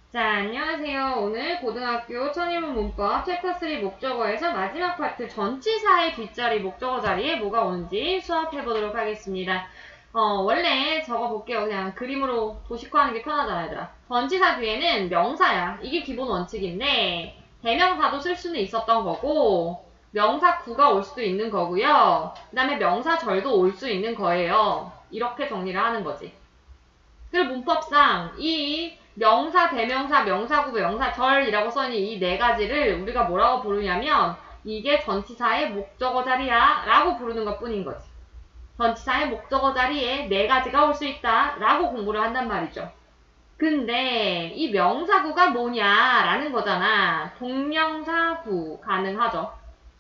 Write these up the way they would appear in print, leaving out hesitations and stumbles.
자, 안녕하세요. 오늘 고등학교 천일문 문법 챕터 3 목적어에서 마지막 파트 전치사의 뒷자리 목적어 자리에 뭐가 오는지 수업해보도록 하겠습니다. 원래 적어볼게요. 그냥 그림으로 도식화하는 게 편하잖아, 얘들아. 전치사 뒤에는 명사야. 이게 기본 원칙인데 대명사도 쓸 수는 있었던 거고 명사 구가 올 수도 있는 거고요. 그 다음에 명사절도 올 수 있는 거예요. 이렇게 정리를 하는 거지. 그리고 문법상 이 명사, 대명사, 명사구, 명사절이라고 써있는 이 네 가지를 우리가 뭐라고 부르냐면 이게 전치사의 목적어 자리야 라고 부르는 것 뿐인 거지. 전치사의 목적어 자리에 네 가지가 올 수 있다 라고 공부를 한단 말이죠. 근데 이 명사구가 뭐냐라는 거잖아. 동명사구 가능하죠.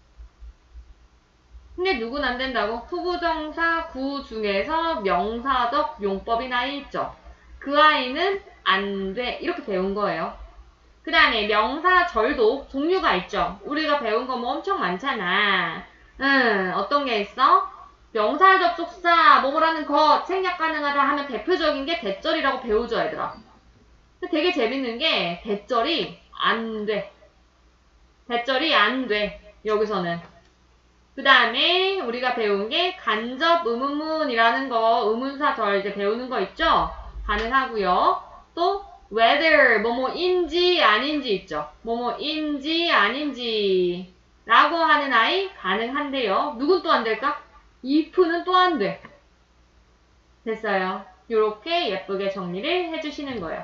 근데 누군 안 된다고? 투부정사 구 중에서 명사적 용법인 아이 있죠. 그 아이는 안 돼. 이렇게 배운 거예요. 그 다음에 명사절도 종류가 있죠. 우리가 배운 거 뭐 엄청 많잖아. 어떤 게 있어? 명사 접속사 뭐뭐라는 것 생략 가능하다 하면 대표적인 게 대절이라고 배우죠, 얘들아. 근데 되게 재밌는 게 대절이 안 돼. 대절이 안 돼. 여기서는. 그 다음에 우리가 배운 게 간접 의문문이라는 거, 의문사절 이제 배우는 거 있죠? 가능하고요. 또 whether 뭐뭐인지 아닌지 있죠? 뭐뭐인지 아닌지 라고 하는 아이 가능한데요. 누군 또 안 될까? if는 또 안 돼. 됐어요. 요렇게 예쁘게 정리를 해주시는 거예요.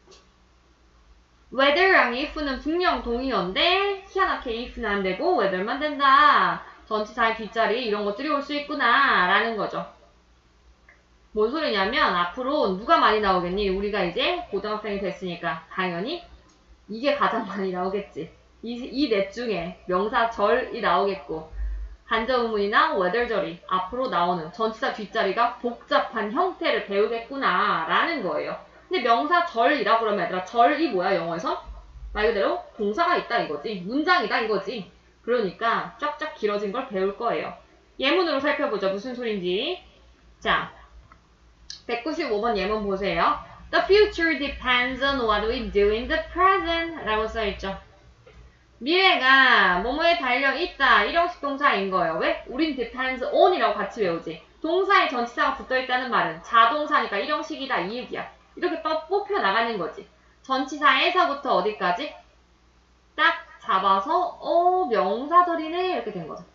whether랑 if는 분명 동의어인데 희한하게 if는 안 되고 whether만 된다. 전치사의 뒷자리 이런 것들이 올 수 있구나 라는 거죠. 뭔 소리냐면 앞으로 누가 많이 나오겠니? 우리가 이제 고등학생이 됐으니까 당연히 이게 가장 많이 나오겠지. 이 넷 중에 명사절이 나오겠고 간접 의문이나 whether절이 앞으로 나오는 전치사 뒷자리가 복잡한 형태를 배우겠구나 라는 거예요. 근데 명사절이라 그러면 얘들아 절이 뭐야 영어에서? 말 그대로 동사가 있다 이거지. 문장이다 이거지. 그러니까 쫙쫙 길어진 걸 배울 거예요. 예문으로 살펴보죠. 무슨 소린지. 자, 195번 예문 보세요. The future depends on what we do in the present 라고 써있죠. 미래가 뭐뭐에 달려있다. 일형식 동사인 거예요. 왜? 우린 depends on이라고 같이 외우지. 동사에 전치사가 붙어있다는 말은 자동사니까 일형식이다 이 얘기야. 이렇게 뽑혀 나가는 거지. 전치사에서부터 어디까지? 딱 잡아서 명사절이네 이렇게 된 거죠.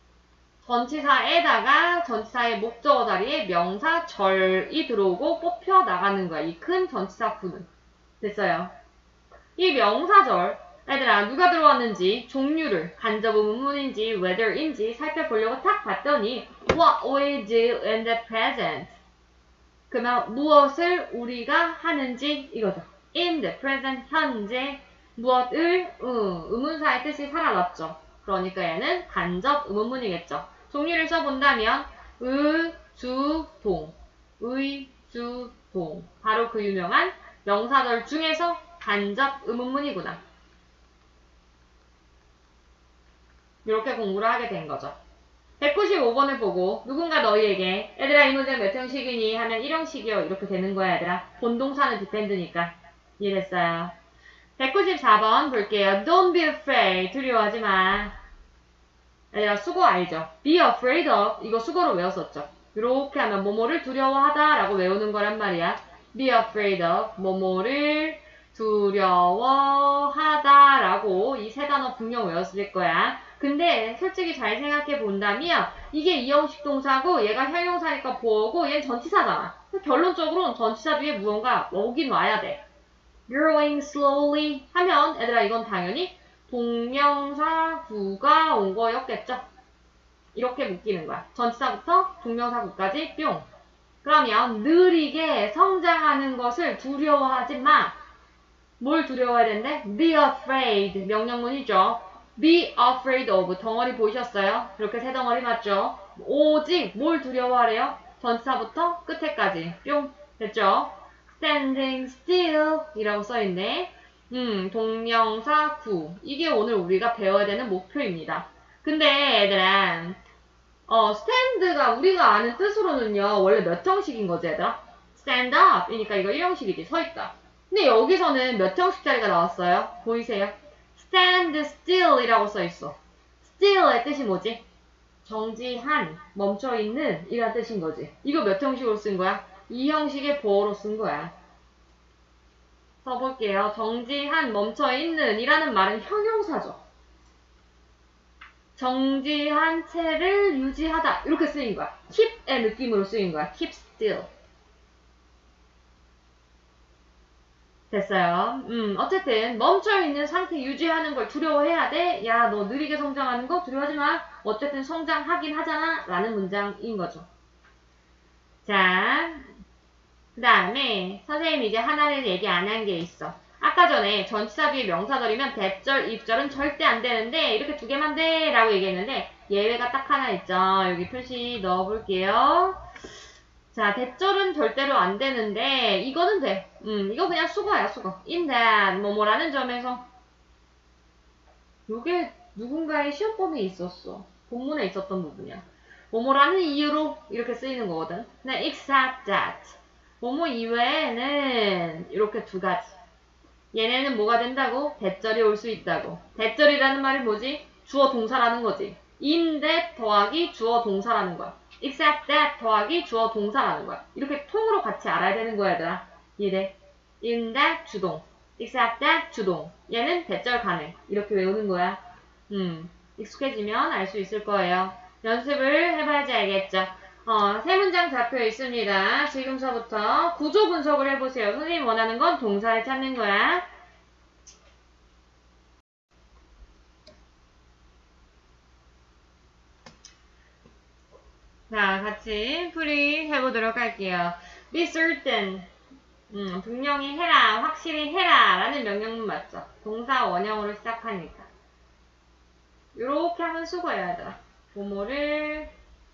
전치사에다가 전치사의 목적어 자리에 명사절이 들어오고 뽑혀 나가는 거야. 이 큰 전치사 구는. 됐어요. 이 명사절 얘들아 누가 들어왔는지 종류를 간접 의문문인지 whether인지 살펴보려고 딱 봤더니 what we do in the present 그러면 무엇을 우리가 하는지 이거죠. in the present 현재 무엇을 의문사의 뜻이 사라졌죠. 그러니까 얘는 간접 의문문이겠죠. 종류를 써본다면 의, 주, 동 의, 주, 동 바로 그 유명한 명사절 중에서 간접 의문문이구나. 이렇게 공부를 하게 된 거죠. 195번을 보고 누군가 너희에게 얘들아 이 문제 몇 형식이니 하면 1형식이요 이렇게 되는 거야 얘들아. 본동사는 디펜드니까. 이해됐어요. 194번 볼게요. Don't be afraid. 두려워하지 마. 얘들아 수거 알죠? Be afraid of 이거 수거로 외웠었죠. 이렇게 하면 뭐뭐를 두려워하다 라고 외우는 거란 말이야. Be afraid of 뭐뭐를 두려워하다 라고 이 세 단어 분명 외웠을 거야. 근데 솔직히 잘 생각해 본다면 이게 이형식 동사고 얘가 형용사니까 보어고 얘는 전치사잖아. 결론적으로는 전치사 뒤에 무언가 오긴 와야 돼. Growing slowly 하면 얘들아 이건 당연히 동명사구가 온 거였겠죠. 이렇게 묶이는 거야. 전치사부터 동명사구까지 뿅. 그러면 느리게 성장하는 것을 두려워하지 마. 뭘 두려워해야 된대? Be afraid. 명령문이죠. Be afraid of. 덩어리 보이셨어요? 이렇게 세 덩어리 맞죠? 오직 뭘 두려워하래요? 전치사부터 끝에까지. 뿅. 됐죠? Standing still 이라고 써있네. 동명사 구. 이게 오늘 우리가 배워야 되는 목표입니다. 근데 얘들아 stand가 우리가 아는 뜻으로는요 원래 몇 형식인 거지 얘들아? stand up 이니까 이거 1형식이지. 서있다. 근데 여기서는 몇 형식자리가 나왔어요? 보이세요? stand still 이라고 써있어. still의 뜻이 뭐지? 정지한, 멈춰있는 이란 뜻인 거지. 이거 몇 형식으로 쓴 거야? 이 형식의 보어로 쓴 거야. 써볼게요. 정지한, 멈춰있는 이라는 말은 형용사죠. 정지한 채를 유지하다 이렇게 쓰인 거야. keep의 느낌으로 쓰인 거야. keep still. 됐어요. 어쨌든 멈춰있는 상태 유지하는 걸 두려워해야 돼? 야, 너 느리게 성장하는 거 두려워하지 마. 어쨌든 성장하긴 하잖아. 라는 문장인 거죠. 자, 그 다음에 선생님이 이제 하나를 얘기 안 한 게 있어. 아까 전에 전치사 뒤에 명사절이면 대절, 입절은 절대 안 되는데 이렇게 두 개만 돼 라고 얘기했는데 예외가 딱 하나 있죠. 여기 표시 넣어볼게요. 자, 대절은 절대로 안 되는데 이거는 돼. 이거 그냥 수거야, 수거. in that 뭐뭐라는 점에서 요게 누군가의 시험범위에 있었어. 본문에 있었던 부분이야. 뭐뭐라는 이유로 이렇게 쓰이는 거거든. 근데 except that 뭐뭐 이외에는 이렇게 두 가지. 얘네는 뭐가 된다고? 대절이 올 수 있다고. 대절이라는 말이 뭐지? 주어 동사라는 거지. in that 더하기 주어 동사라는 거야. except that 더하기 주어 동사라는 거야. 이렇게 통으로 같이 알아야 되는 거야, 얘들아. 이래. in that 주동. except that 주동. 얘는 대절 가능. 이렇게 외우는 거야. 익숙해지면 알 수 있을 거예요. 연습을 해봐야지 알겠죠? 세 문장 잡혀 있습니다. 지금서부터 구조 분석을 해보세요. 선생님이 원하는 건 동사를 찾는 거야. 자, 같이 풀이 해보도록 할게요. Be certain. 분명히 해라, 확실히 해라 라는 명령문 맞죠? 동사 원형으로 시작하니까. 요렇게 하면 수고해야 하더라. 뭐뭐를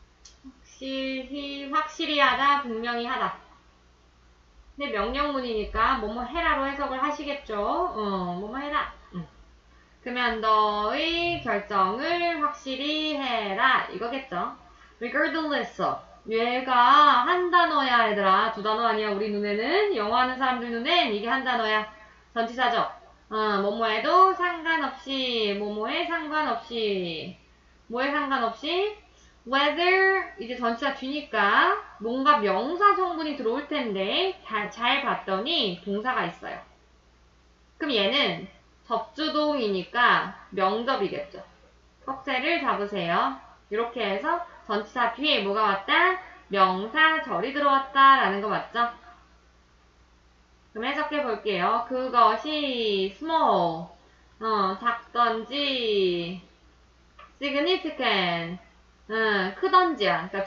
확실히 하다, 분명히 하다. 근데 명령문이니까 뭐뭐 해라로 해석을 하시겠죠? 뭐뭐 해라. 그러면 너의 결정을 확실히 해라. 이거겠죠? regardless of. 얘가 한 단어야, 얘들아. 두 단어 아니야, 우리 눈에는. 영어 하는 사람들 눈엔 이게 한 단어야. 전치사죠? 뭐뭐해도 상관없이, 뭐뭐에 상관없이. 뭐에 상관없이? whether, 이제 전치사 뒤니까 뭔가 명사 성분이 들어올 텐데, 잘 봤더니 동사가 있어요. 그럼 얘는 접주동이니까 명접이겠죠. 꺽쇠를 잡으세요. 이렇게 해서 전치사 뒤에 뭐가 왔다? 명사절이 들어왔다 라는 거 맞죠? 그럼 해석해 볼게요. 그것이 small, 작던지 significant, 크던지야. 그러니까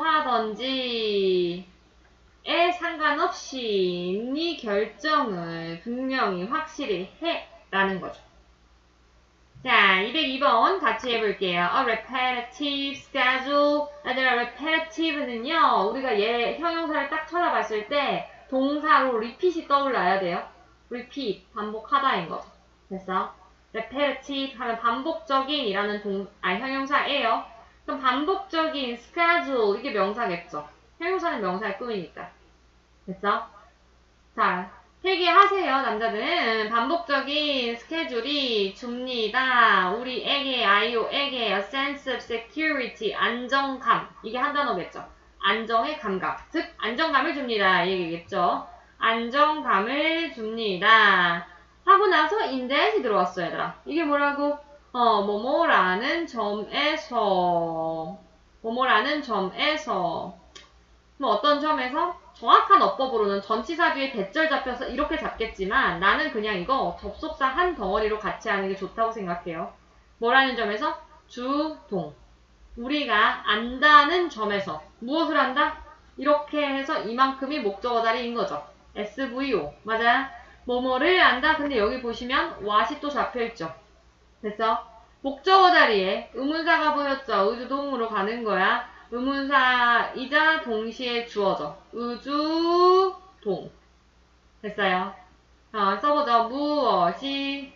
중요하던지 에 상관없이 네 결정을 분명히 확실히 해 라는 거죠. 자, 202번 같이 해볼게요. A repetitive schedule. 얘들아, repetitive는요, 우리가 얘 형용사를 딱 쳐다봤을 때 동사로 repeat이 떠올라야 돼요. repeat, 반복하다인 거죠. 됐어? repetitive 하면 반복적인 이라는 형용사예요. 그럼 반복적인 schedule, 이게 명사겠죠. 형용사는 명사의 꿈이니까. 됐어? 자, 필기하세요, 남자들은. 반복적인 스케줄이 줍니다. 우리에게, 아이오에게 a sense of security, 안정감. 이게 한 단어겠죠. 안정의 감각. 즉, 안정감을 줍니다. 이 얘기겠죠. 안정감을 줍니다. 하고 나서 indeed이 들어왔어요, 얘들아. 이게 뭐라고? 뭐뭐라는 점에서. 뭐뭐라는 점에서. 뭐 어떤 점에서? 정확한 어법으로는 전치사 뒤에 대절 잡혀서 이렇게 잡겠지만 나는 그냥 이거 접속사 한 덩어리로 같이 하는 게 좋다고 생각해요. 뭐라는 점에서? 주동. 우리가 안다는 점에서 무엇을 한다? 이렇게 해서 이만큼이 목적어 자리인 거죠. SVO. 맞아? 뭐뭐를 안다. 근데 여기 보시면 what이 또 잡혀있죠. 됐어? 목적어 자리에 의문사가 보였죠. 의주동으로 가는 거야. 의문사이자 동시에 주어져. 의주동. 됐어요? 써보죠. 무엇이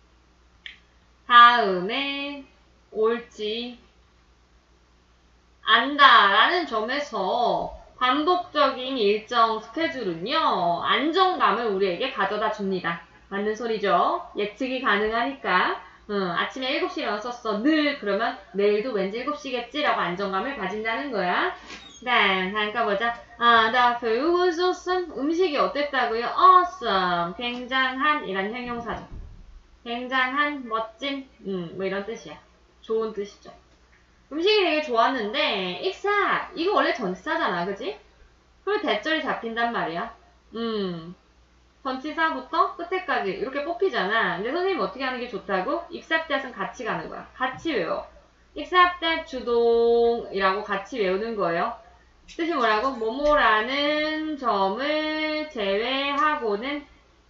다음에 올지 안다 라는 점에서 반복적인 일정 스케줄은요, 안정감을 우리에게 가져다 줍니다. 맞는 소리죠? 예측이 가능하니까. 아침에 7시에 일어났었어. 늘 그러면 내일도 왠지 7시겠지라고 안정감을 가진다는 거야. 네, 잠깐 보자. The food was awesome. 음식이 어땠다고요? Awesome. 굉장한 이란 형용사죠. 굉장한, 멋진, 뭐 이런 뜻이야. 좋은 뜻이죠. 음식이 되게 좋았는데, except 이거 원래 전치사잖아, 그지? 그리고 대절이 잡힌단 말이야. 전치사부터 끝에까지 이렇게 뽑히잖아. 근데 선생님이 어떻게 하는 게 좋다고? except that은 같이 가는 거야. 같이 외워. except that 주동이라고 같이 외우는 거예요. 뜻이 뭐라고? 뭐뭐라는 점을 제외하고는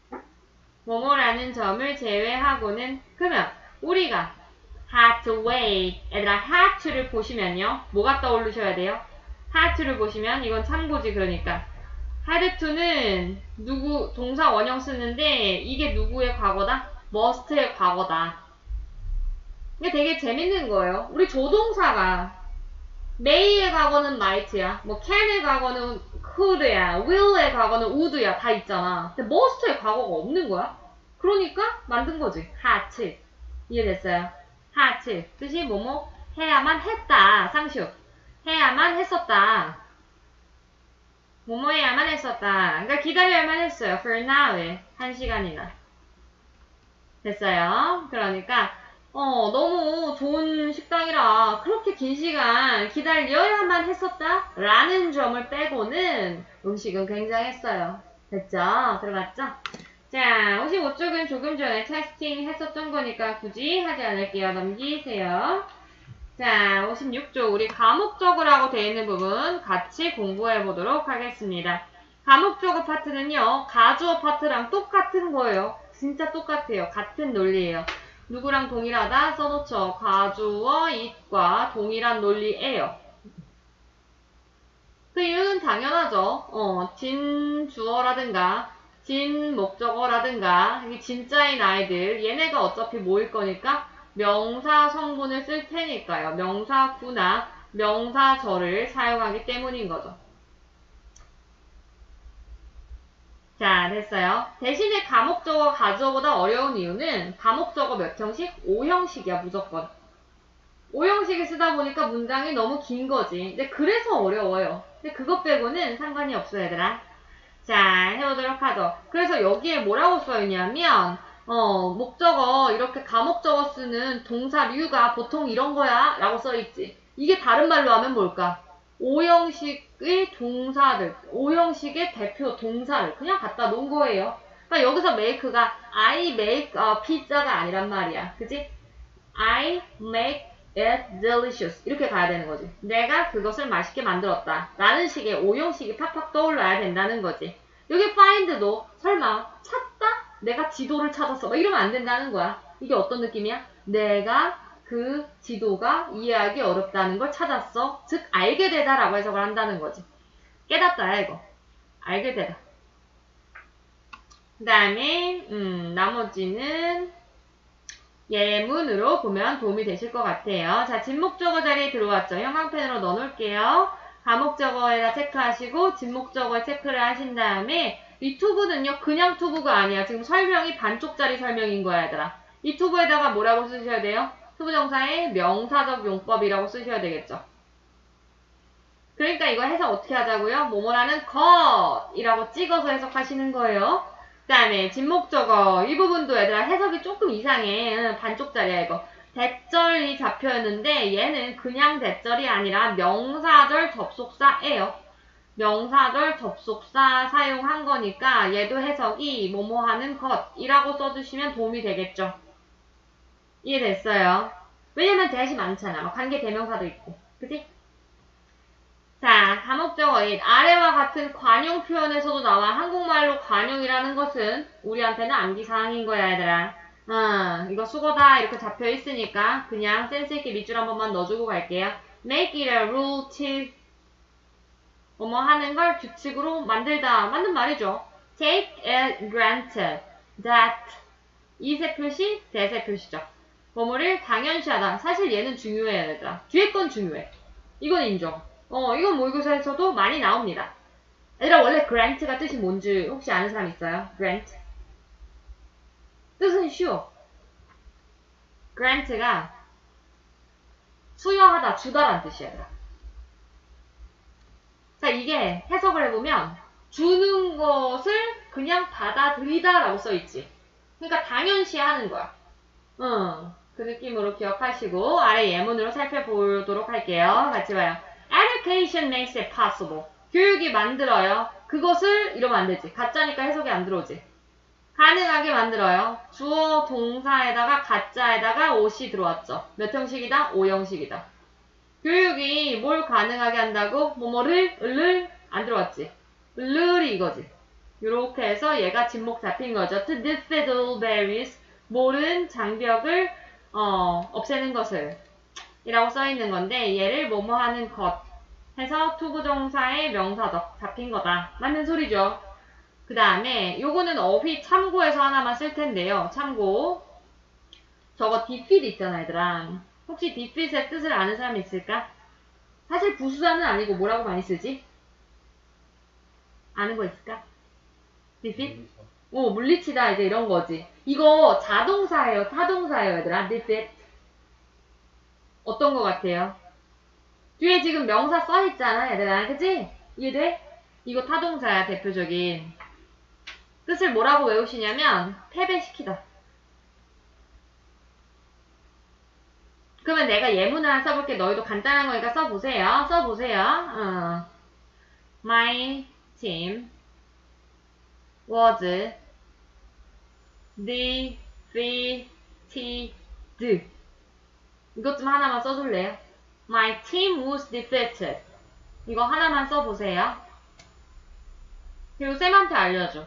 그러면 우리가 had to wait 얘들아 had to를 보시면요. 뭐가 떠오르셔야 돼요? had to를 보시면 이건 참고지 그러니까 had to는 누구 동사 원형 쓰는데 이게 누구의 과거다? must의 과거다. 이게 되게 재밌는 거예요. 우리 조동사가 may의 과거는 might야. 뭐 can의 과거는 could야. will의 과거는 would야. 다 있잖아. 근데 must의 과거가 없는 거야. 그러니까 만든 거지. had to. 이해됐어요? had to. 뜻이 뭐뭐 해야만 했다. 상식. 해야만 했었다. 뭐뭐 해야만 했었다. 그러니까 기다려야만 했어요. for now에. 1시간이나. 됐어요? 그러니까 너무 좋은 식당이라 그렇게 긴 시간 기다려야만 했었다 라는 점을 빼고는 음식은 굉장했어요. 됐죠? 들어갔죠? 자, 55쪽은 조금 전에 테스팅 했었던 거니까 굳이 하지 않을게요. 넘기세요. 자, 56쪽 우리 과목적어라고 되어 있는 부분 같이 공부해 보도록 하겠습니다. 과목적어 파트는요. 가주어 파트랑 똑같은 거예요. 진짜 똑같아요. 같은 논리예요. 누구랑 동일하다 써놓죠. 가주어 it과 동일한 논리예요. 그 이유는 당연하죠. 진 주어라든가 진 목적어라든가 이 진짜인 아이들 얘네가 어차피 모일 거니까 명사 성분을 쓸 테니까요. 명사구나 명사절을 사용하기 때문인 거죠. 자, 됐어요. 대신에 과목적어, 가주어보다 어려운 이유는 과목적어 몇 형식? 5형식이야, 무조건. 5형식을 쓰다 보니까 문장이 너무 긴 거지. 근데 그래서 어려워요. 근데 그것 빼고는 상관이 없어, 얘들아. 자, 해보도록 하죠. 그래서 여기에 뭐라고 써있냐면, 목적어, 이렇게 과목적어 쓰는 동사류가 보통 이런 거야, 라고 써있지. 이게 다른 말로 하면 뭘까? 5형식의 동사들, 5형식의 대표 동사를 그냥 갖다 놓은 거예요. 그러니까 여기서 make가 I make pizza가 아니란 말이야. 그지? I make it delicious. 이렇게 가야 되는 거지. 내가 그것을 맛있게 만들었다. 라는 식의 5형식이 팍팍 떠올라야 된다는 거지. 여기 find도 설마 찾다? 내가 지도를 찾았어. 막 이러면 안 된다는 거야. 이게 어떤 느낌이야? 내가 그 지도가 이해하기 어렵다는 걸 찾았어. 즉 알게 되다 라고 해석을 한다는 거지. 깨닫다야 이거. 알게 되다. 그 다음에 나머지는 예문으로 보면 도움이 되실 것 같아요. 자, 진목적어 자리에 들어왔죠. 형광펜으로 넣어놓을게요. 과목적어에다 체크하시고 진목적어에 체크를 하신 다음에 이 투부는요. 그냥 투부가 아니야. 지금 설명이 반쪽짜리 설명인 거야 얘들아. 이 투부에다가 뭐라고 쓰셔야 돼요? 투부정사의 명사적 용법이라고 쓰셔야 되겠죠. 그러니까 이거 해석 어떻게 하자고요? 뭐뭐라는 것이라고 찍어서 해석하시는 거예요. 그 다음에 진목적어 이 부분도 얘들아 해석이 조금 이상해. 반쪽짜리야 이거. 대절이 잡혀있는데 얘는 그냥 대절이 아니라 명사절 접속사예요. 명사절 접속사 사용한 거니까 얘도 해석이 뭐뭐하는 것이라고 써주시면 도움이 되겠죠. 이해됐어요? 왜냐면 대시 많잖아. 관계 대명사도 있고. 그치? 자, 과목적어 아래와 같은 관용 표현에서도 나와. 한국말로 관용이라는 것은 우리한테는 암기사항인 거야, 얘들아. 이거 수거다 이렇게 잡혀 있으니까 그냥 센스있게 밑줄 한 번만 넣어주고 갈게요. Make it a rule to 뭐뭐 하는 걸 규칙으로 만들다. 맞는 말이죠. Take it granted that 이세 표시, 대세 표시죠. 뭐뭐를 당연시하다. 사실 얘는 중요해, 얘들아. 뒤에 건 중요해. 이건 인정. 이건 모의고사에서도 많이 나옵니다. 얘들아, 원래 grant가 뜻이 뭔지 혹시 아는 사람 있어요? grant? 뜻은 쉬워. grant가 수여하다, 주다란 뜻이야, 얘들아. 자, 이게 해석을 해보면 주는 것을 그냥 받아들이다 라고 써있지. 그러니까 당연시 하는 거야. 그 느낌으로 기억하시고 아래 예문으로 살펴보도록 할게요. 같이 봐요. Education makes it possible. 교육이 만들어요. 그것을 이러면 안 되지. 가짜니까 해석이 안 들어오지. 가능하게 만들어요. 주어 동사에다가 가짜에다가 옷이 들어왔죠. 몇 형식이다? 5형식이다. 교육이 뭘 가능하게 한다고? 뭐뭐를, 을을 안 들어왔지. 을이 이거지. 이렇게 해서 얘가 진목 잡힌 거죠. To defeat all barriers. 모른 장벽을 없애는 것을 이라고 써있는 건데 얘를 뭐뭐 하는 것 해서 투부정사의 명사적 잡힌 거다. 맞는 소리죠. 그 다음에 요거는 어휘 참고해서 하나만 쓸 텐데요. 참고. 저거 defeat 있잖아, 얘들아. 혹시 defeat의 뜻을 아는 사람 있을까? 사실 부수사는 아니고 뭐라고 많이 쓰지? 아는 거 있을까? defeat? 물리치다 이제 이런 거지. 이거 자동사예요, 타동사예요, 얘들아. defeat. 어떤 거 같아요? 뒤에 지금 명사 써있잖아, 얘들아. 그치? 이해돼? 이거 타동사야, 대표적인. 뜻을 뭐라고 외우시냐면 패배시키다. 그러면 내가 예문을 하나 써볼게. 너희도 간단한 거니까 써보세요. 써보세요. My team was defeated. 이것 좀 하나만 써줄래요? My team was defeated. 이거 하나만 써보세요. 그리고 쌤한테 알려줘.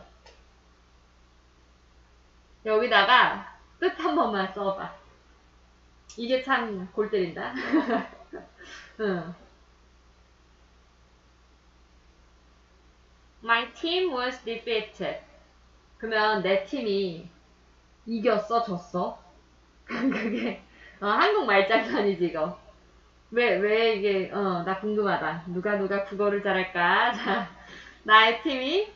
여기다가 뜻 한 번만 써봐. 이게 참 골 때린다. 응. My team was defeated. 그러면 내 팀이 이겼어, 졌어? 그게 한국 말장난이지 이거. 왜 이게 나 궁금하다. 누가 국어를 잘할까? 자, 나의 팀이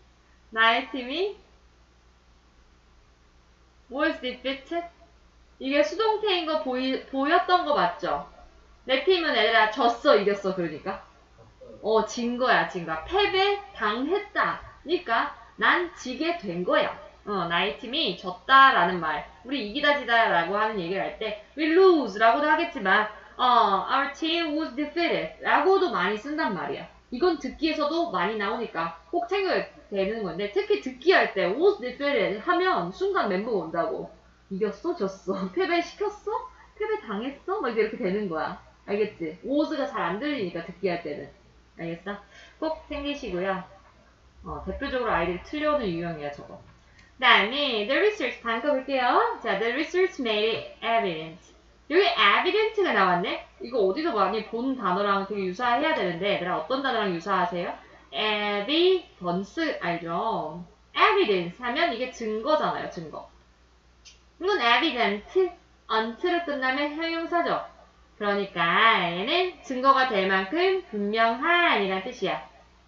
was defeated. 이게 수동태인 거 보였던 거 맞죠? 내 팀은 얘들아 졌어, 이겼어, 그러니까? 진 거야, 진 거야. 패배 당했다. 그러니까 난 지게 된 거야. 나의 팀이 졌다라는 말. 우리 이기다 지다 라고 하는 얘기를 할 때 we lose 라고도 하겠지만 our team was defeated 라고도 많이 쓴단 말이야. 이건 듣기에서도 많이 나오니까 꼭 챙겨야 되는 건데 특히 듣기 할 때 was defeated 하면 순간 멘붕 온다고. 이겼어? 졌어? 패배시켰어? 패배 당했어? 막 이렇게 되는 거야. 알겠지? was가 잘 안 들리니까 듣기 할 때는. 알겠어? 꼭 챙기시고요. 대표적으로 아이들이 틀려오는 유형이야, 저거. 그 다음에 the research 다음 거 볼게요. 자, the research made it evident. 여기 evident가 나왔네? 이거 어디서 많이 본 단어랑 되게 유사해야 되는데 얘들아 어떤 단어랑 유사하세요? evidence 알죠? evidence 하면 이게 증거잖아요, 증거. 이건 evident, unt로 끝나면 형용사죠. 그러니까 얘는 증거가 될 만큼 분명한 이란 뜻이야.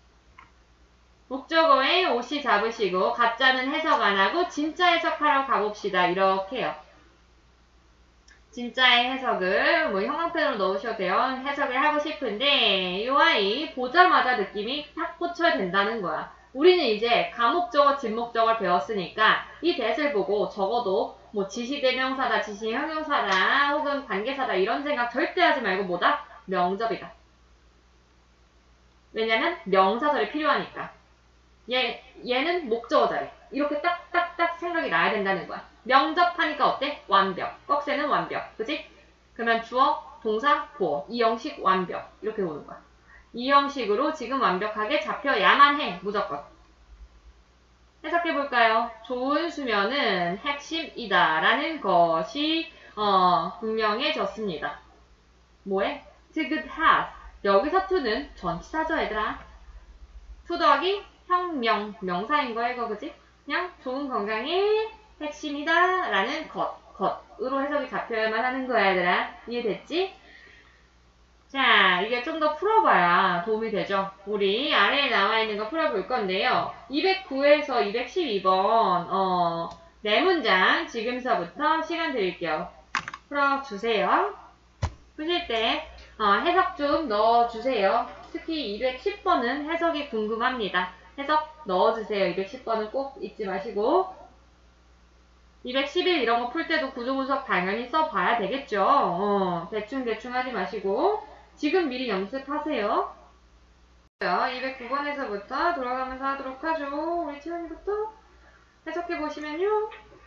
목적어에 옷이 잡으시고 가짜는 해석 안 하고 진짜 해석하러 가봅시다. 이렇게 해요. 진짜의 해석을 뭐 형광펜으로 넣으셔도 돼요. 해석을 하고 싶은데 이 아이 보자마자 느낌이 탁 꽂혀야 된다는 거야. 우리는 이제 가목적어, 진목적어를 배웠으니까 이 대을 보고 적어도 뭐 지시대명사다, 지시형용사다, 혹은 관계사다 이런 생각 절대 하지 말고 뭐다? 명접이다. 왜냐면 명사절이 필요하니까. 얘는 목적어 자리. 이렇게 딱딱딱 생각이 나야 된다는 거야. 명접하니까 어때? 완벽. 꺽쇠는 완벽. 그치? 그러면 주어, 동사, 보어. 이 형식 완벽. 이렇게 오는 거야. 이 형식으로 지금 완벽하게 잡혀야만 해. 무조건. 해석해볼까요? 좋은 수면은 핵심이다. 라는 것이 분명해졌습니다. 뭐해? to good health. 여기서 to는 전치사죠, 얘들아. to 더하기 혁명, 명사인 거야, 이거, 그지? 그냥 좋은 건강의 핵심이다. 라는 것으로 해석이 잡혀야만 하는 거야, 얘들아. 이해됐지? 자, 이게 좀 더 풀어봐야 도움이 되죠. 우리 아래에 나와 있는 거 풀어볼 건데요. 209에서 212번, 네 문장 지금서부터 시간 드릴게요. 풀어주세요. 푸실 때, 해석 좀 넣어주세요. 특히 210번은 해석이 궁금합니다. 해석 넣어주세요. 210번은 꼭 잊지 마시고. 211 이런 거 풀 때도 구조분석 당연히 써봐야 되겠죠. 대충 하지 마시고. 지금 미리 연습하세요. 209번에서부터 돌아가면서 하도록 하죠. 우리 채원이부터 해석해보시면요.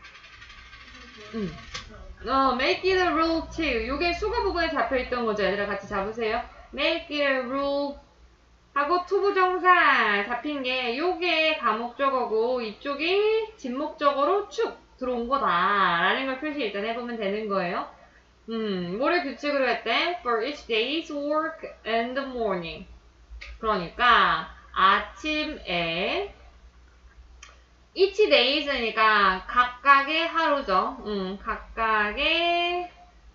make it a rule too. 요게 수거 부분에 잡혀있던 거죠. 얘들아 같이 잡으세요. make it a rule 하고 투부정사 잡힌 게 요게 가목적어고 이쪽이 진목적어로 쭉 들어온 거다 라는 걸 표시 일단 해보면 되는 거예요. 뭐를 규칙으로 했대? For each day's work in the morning. 그러니까 아침에 each days니까 각각의 하루죠. 각각의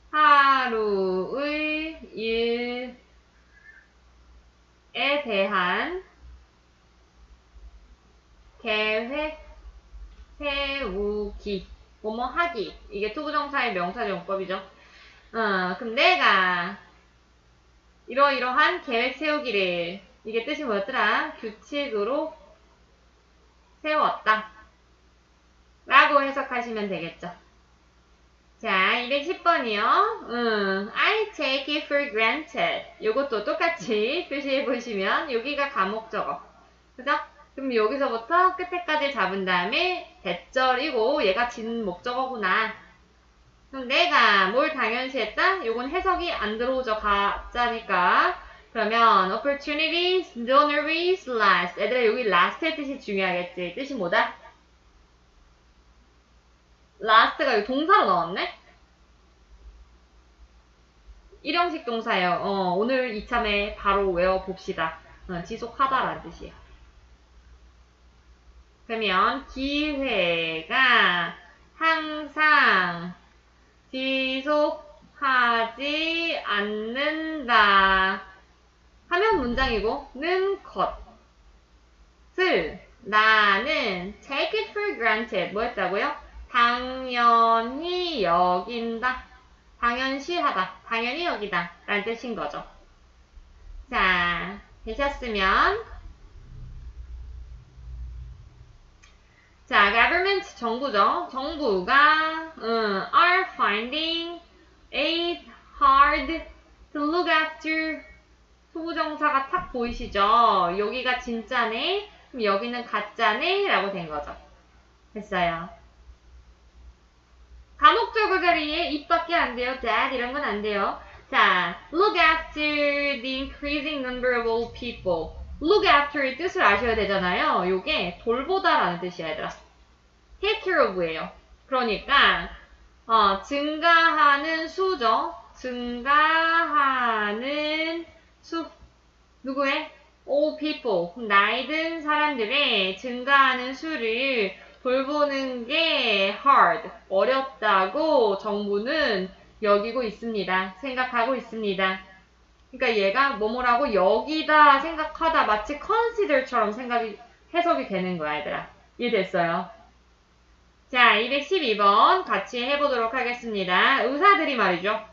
하루의 일에 대한 계획 세우기. 뭐뭐 하기. 이게 투부정사의 명사용법이죠. 그럼 내가 이러이러한 계획 세우기를 이게 뜻이 뭐였더라? 규칙으로 세웠다 라고 해석하시면 되겠죠. 자, 210번이요. I take it for granted. 요것도 똑같이 표시해 보시면 여기가 가목적어. 그죠? 그럼 여기서부터 끝에까지 잡은 다음에 대절이고 얘가 진목적어구나. 그럼 내가 뭘 당연시했다? 요건 해석이 안 들어오죠. 가짜니까. 그러면 opportunities don't always last. 얘들아 여기 last의 뜻이 중요하겠지. 뜻이 뭐다? last가 여기 동사로 나왔네? 일형식 동사예요. 오늘 이참에 바로 외워봅시다. 지속하다라는 뜻이에요. 그러면 기회가 항상 지속하지 않는다 하면 문장이고 는 것을 나는 take it for granted 뭐였다고요? 당연히 여긴다. 당연시하다. 당연히 여기다 라는 뜻인 거죠. 자, 되셨으면 자, government 정부죠. 정부가 are finding it hard to look after 투부정사가 탁 보이시죠? 여기가 진짜네. 그럼 여기는 가짜네 라고 된 거죠. 됐어요. 가목적어 자리에 it밖에 안 돼요. that 이런 건 안 돼요. 자, look after the increasing number of old people. look after의 뜻을 아셔야 되잖아요. 요게 돌보다라는 뜻이야, 얘들아. take care of예요. 그러니까 증가하는 수죠. 증가하는 수. 누구의? old people. 나이 든 사람들의 증가하는 수를 돌보는 게 hard. 어렵다고 정부는 여기고 있습니다. 생각하고 있습니다. 그러니까 얘가 뭐뭐라고 여기다 생각하다 마치 consider처럼 해석이 되는 거야, 얘들아. 이해됐어요? 자, 212번 같이 해보도록 하겠습니다. 의사들이 말이죠.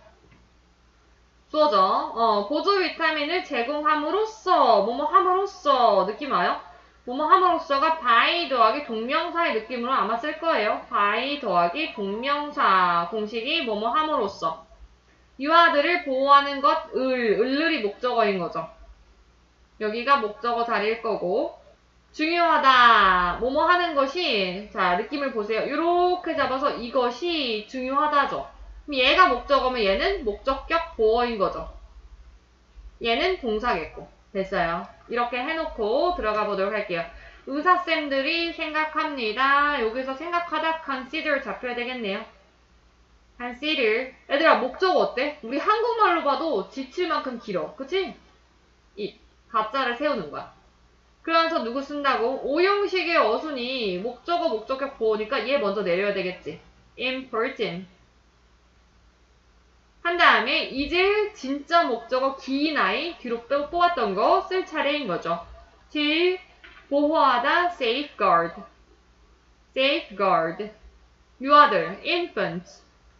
수어죠. 보조 비타민을 제공함으로써, 뭐뭐 함으로써, 느낌 와요? 뭐뭐 함으로써가 by 더하기 동명사의 느낌으로 아마 쓸 거예요. by 더하기 동명사 공식이 뭐뭐 함으로써. 유아들을 보호하는 것, 을이 목적어인 거죠. 여기가 목적어 자리일 거고. 중요하다. 뭐뭐 하는 것이, 자, 느낌을 보세요. 이렇게 잡아서 이것이 중요하다죠. 그럼 얘가 목적어면 얘는 목적격 보어인 거죠. 얘는 동사겠고. 됐어요. 이렇게 해놓고 들어가 보도록 할게요. 의사쌤들이 생각합니다. 여기서 생각하다 consider 잡혀야 되겠네요. consider. 얘들아, 목적어 어때? 우리 한국말로 봐도 지칠 만큼 길어. 그치? 가짜를 세우는 거야. 그러면서 누구 쓴다고? 오형식의 어순이 목적어, 목적격 보호니까 얘 먼저 내려야 되겠지. important. 한 다음에 이제 진짜 목적어 긴 I 뒤로 뽑았던 거 쓸 차례인 거죠. to 보호하다 safeguard safeguard 유아들 infant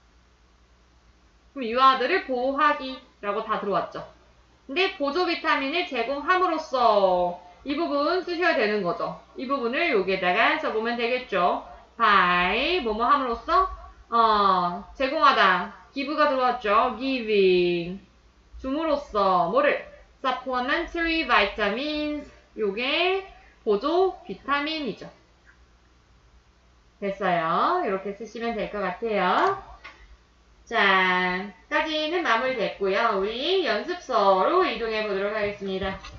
그럼 유아들을 보호하기라고 다 들어왔죠. 근데 보조 비타민을 제공함으로써 이 부분 쓰셔야 되는 거죠. 이 부분을 여기에다가 써보면 되겠죠. by 뭐뭐 함으로써 제공하다 give가 들어왔죠. giving 줌으로써 뭐를 supplementary vitamins 요게 보조 비타민이죠. 됐어요. 이렇게 쓰시면 될 것 같아요. 자, 까지는 마무리됐고요. 우리 연습서로 이동해 보도록 하겠습니다.